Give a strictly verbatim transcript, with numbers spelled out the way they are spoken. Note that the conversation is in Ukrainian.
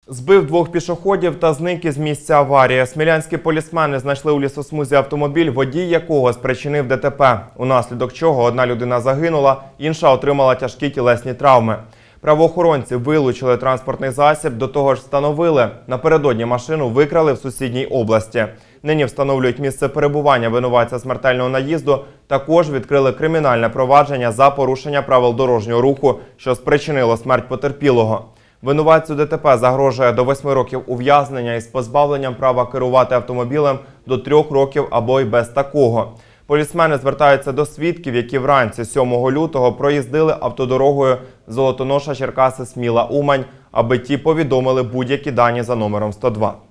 Збив двох пішоходів та зник із місця аварії. Смілянські полісмени знайшли у лісосмузі автомобіль, водій якого спричинив ДТП, унаслідок чого одна людина загинула, інша отримала тяжкі тілесні травми. Правоохоронці вилучили транспортний засіб, до того ж встановили, напередодні машину викрали в сусідній області. Нині встановлюють місце перебування винуватця смертельного наїзду, також відкрили кримінальне провадження за порушення правил дорожнього руху, що спричинило смерть потерпілого. Винуватцю ДТП загрожує до восьми років ув'язнення із позбавленням права керувати автомобілем до трьох років або й без такого. Полісмени звертаються до свідків, які вранці сьомого лютого проїздили автодорогою Золотоноша-Черкаси-Сміла-Умань, аби ті повідомили будь-які дані за номером сто два.